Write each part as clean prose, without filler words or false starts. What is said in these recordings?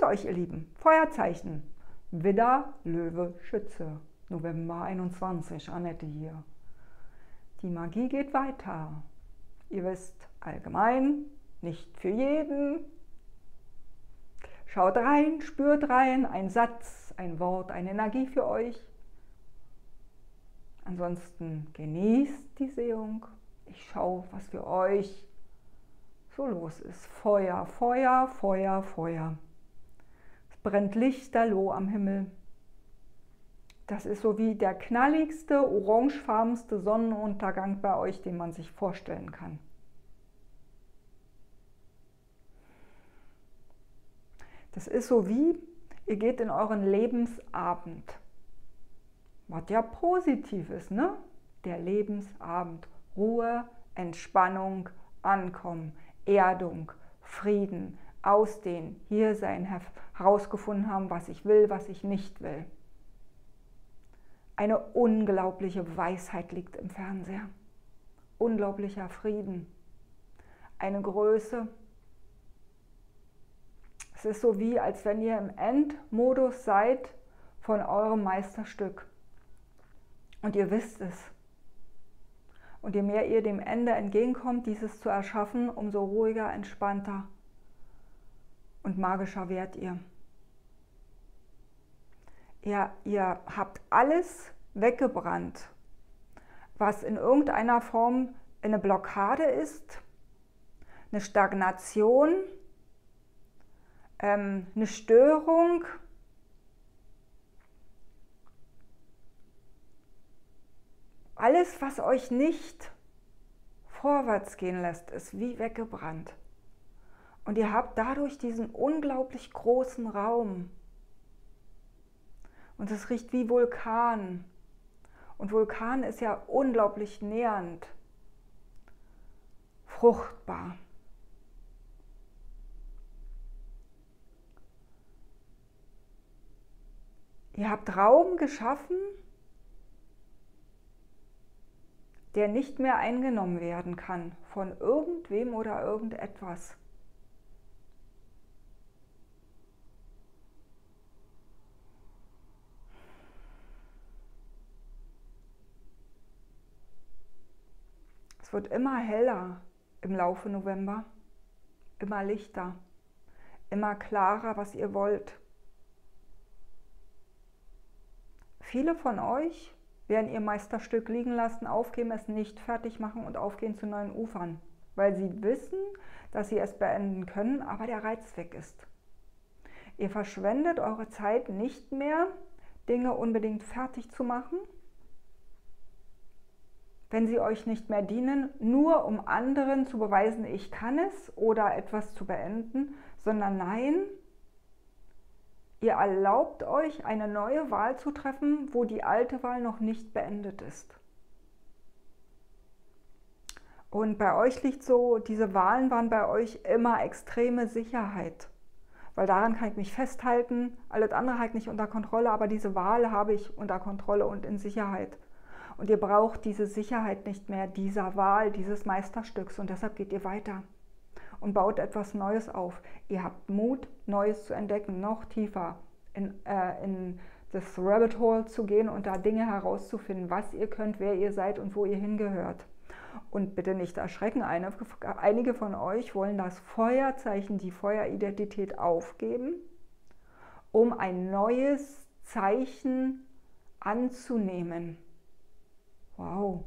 euch, ihr Lieben. Feuerzeichen. Widder, Löwe, Schütze. November 21, Annette hier. Die Magie geht weiter. Ihr wisst, allgemein, nicht für jeden. Schaut rein, spürt rein, ein Satz, ein Wort, eine Energie für euch. Ansonsten genießt die Sehung. Ich schaue, was für euch so los ist. Feuer, Feuer, Feuer, Feuer. Es brennt lichterloh am Himmel. Das ist so wie der knalligste, orangefarbenste Sonnenuntergang bei euch, den man sich vorstellen kann. Das ist so wie, ihr geht in euren Lebensabend. Was ja positiv ist, ne? Der Lebensabend. Ruhe, Entspannung, Ankommen, Erdung, Frieden, Ausdehnen, hier sein, herausgefunden haben, was ich will, was ich nicht will. Eine unglaubliche Weisheit liegt im Fernseher. Unglaublicher Frieden. Eine Größe. Es ist so wie, als wenn ihr im Endmodus seid von eurem Meisterstück. Und ihr wisst es. Und je mehr ihr dem Ende entgegenkommt, dieses zu erschaffen, umso ruhiger, entspannter und magischer werdet ihr. Ihr habt alles weggebrannt, was in irgendeiner Form eine Blockade ist, eine Stagnation, eine Störung, alles, was euch nicht vorwärts gehen lässt, ist wie weggebrannt. Und ihr habt dadurch diesen unglaublich großen Raum. Und es riecht wie Vulkan. Und Vulkan ist ja unglaublich nährend, fruchtbar. Ihr habt Raum geschaffen, der nicht mehr eingenommen werden kann von irgendwem oder irgendetwas. Es wird immer heller im Laufe November, immer lichter, immer klarer, was ihr wollt. Viele von euch werden ihr Meisterstück liegen lassen, aufgeben, es nicht fertig machen und aufgehen zu neuen Ufern, weil sie wissen, dass sie es beenden können, aber der Reiz weg ist. Ihr verschwendet eure Zeit nicht mehr, Dinge unbedingt fertig zu machen, wenn sie euch nicht mehr dienen, nur um anderen zu beweisen, ich kann es oder etwas zu beenden, sondern nein, ihr erlaubt euch, eine neue Wahl zu treffen, wo die alte Wahl noch nicht beendet ist. Und bei euch liegt so, diese Wahlen waren bei euch immer extreme Sicherheit. Weil daran kann ich mich festhalten, alles andere habe ich nicht unter Kontrolle, aber diese Wahl habe ich unter Kontrolle und in Sicherheit. Und ihr braucht diese Sicherheit nicht mehr, dieser Wahl, dieses Meisterstücks. Und deshalb geht ihr weiter und baut etwas Neues auf. Ihr habt Mut, Neues zu entdecken, noch tiefer in das Rabbit Hole zu gehen und da Dinge herauszufinden, was ihr könnt, wer ihr seid und wo ihr hingehört. Und bitte nicht erschrecken, einige von euch wollen das Feuerzeichen, die Feueridentität aufgeben, um ein neues Zeichen anzunehmen. Wow.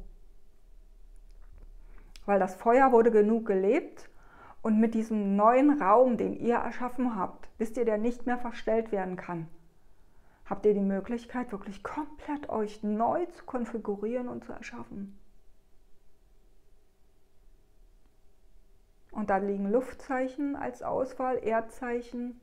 Weil das Feuer wurde genug gelebt und mit diesem neuen Raum, den ihr erschaffen habt, wisst ihr, der nicht mehr verstellt werden kann, habt ihr die Möglichkeit, wirklich komplett euch neu zu konfigurieren und zu erschaffen. Und da liegen Luftzeichen als Auswahl, Erdzeichen,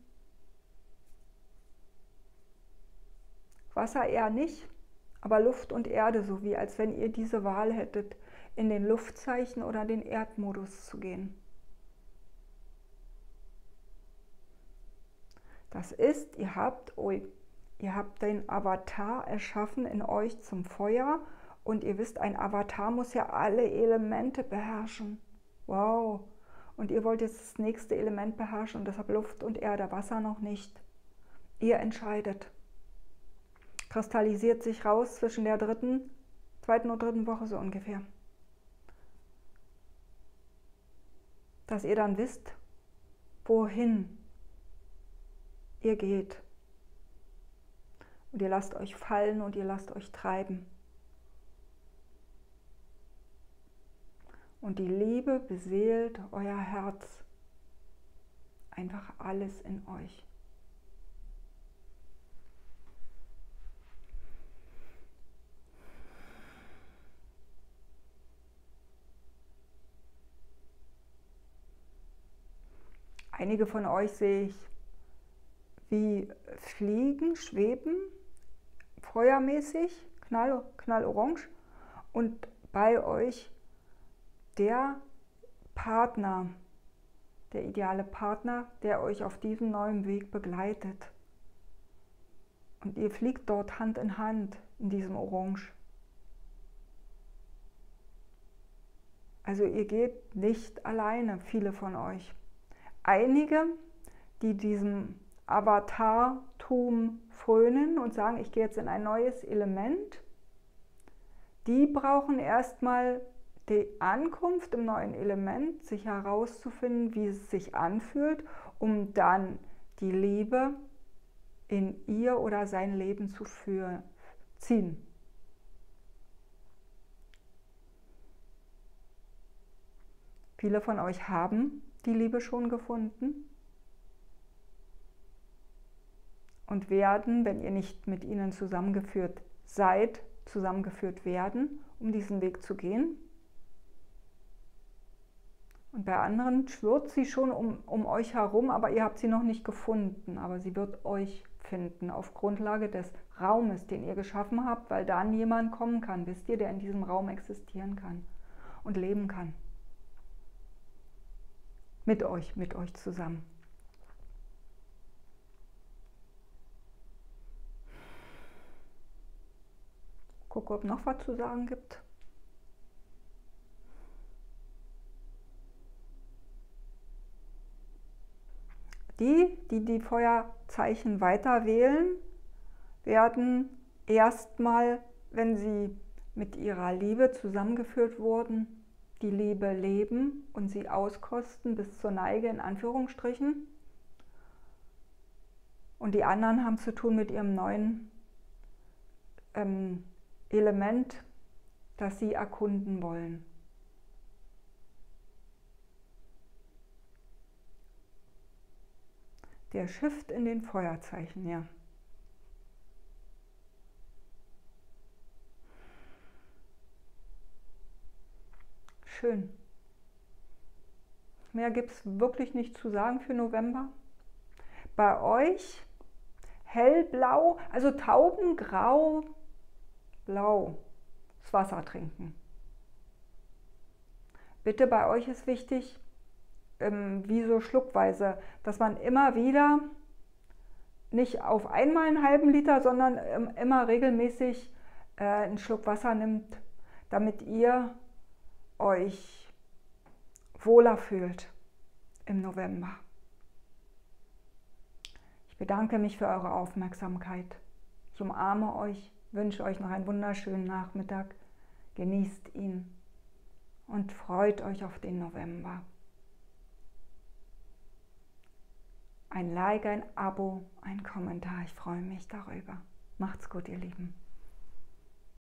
Wasser eher nicht, aber Luft und Erde, so wie als wenn ihr diese Wahl hättet, in den Luftzeichen oder den Erdmodus zu gehen. Das ist, ihr habt den Avatar erschaffen in euch zum Feuer und ihr wisst, ein Avatar muss ja alle Elemente beherrschen. Wow. Und ihr wollt jetzt das nächste Element beherrschen und deshalb Luft und Erde, Wasser noch nicht. Ihr entscheidet. Kristallisiert sich raus zwischen der zweiten und dritten Woche so ungefähr. Dass ihr dann wisst, wohin ihr geht. Und ihr lasst euch fallen und ihr lasst euch treiben. Und die Liebe beseelt euer Herz. Einfach alles in euch. Einige von euch sehe ich wie fliegen, schweben, feuermäßig, knallorange. Und bei euch der Partner, der ideale Partner, der euch auf diesem neuen Weg begleitet. Und ihr fliegt dort Hand in Hand in diesem Orange. Also ihr geht nicht alleine, viele von euch. Einige, die diesem Avatartum frönen und sagen, ich gehe jetzt in ein neues Element, die brauchen erstmal die Ankunft im neuen Element, sich herauszufinden, wie es sich anfühlt, um dann die Liebe in ihr oder sein Leben zu ziehen. Viele von euch haben die Liebe schon gefunden und werden, wenn ihr nicht mit ihnen zusammengeführt seid, zusammengeführt werden, um diesen Weg zu gehen. Und bei anderen schwirrt sie schon um euch herum, aber ihr habt sie noch nicht gefunden. Aber sie wird euch finden auf Grundlage des Raumes, den ihr geschaffen habt, weil dann jemand kommen kann, wisst ihr, der in diesem Raum existieren kann und leben kann. Mit euch zusammen. Gucke, ob noch was zu sagen gibt. Die Feuerzeichen weiter wählen, werden erstmal, wenn sie mit ihrer Liebe zusammengeführt wurden, die Liebe leben und sie auskosten bis zur Neige in Anführungsstrichen. Und die anderen haben zu tun mit ihrem neuen Element, das sie erkunden wollen. Der Shift in den Feuerzeichen, ja. Schön. Mehr gibt es wirklich nicht zu sagen für November. Bei euch hellblau, also taubengrau, blau, das Wasser trinken. Bitte, bei euch ist wichtig, wie so schluckweise, dass man immer wieder nicht auf einmal einen halben Liter, sondern immer regelmäßig einen Schluck Wasser nimmt, damit ihr euch wohler fühlt im November. Ich bedanke mich für eure Aufmerksamkeit. Ich umarme euch, wünsche euch noch einen wunderschönen Nachmittag. Genießt ihn und freut euch auf den November. Ein Like, ein Abo, ein Kommentar. Ich freue mich darüber. Macht's gut, ihr Lieben.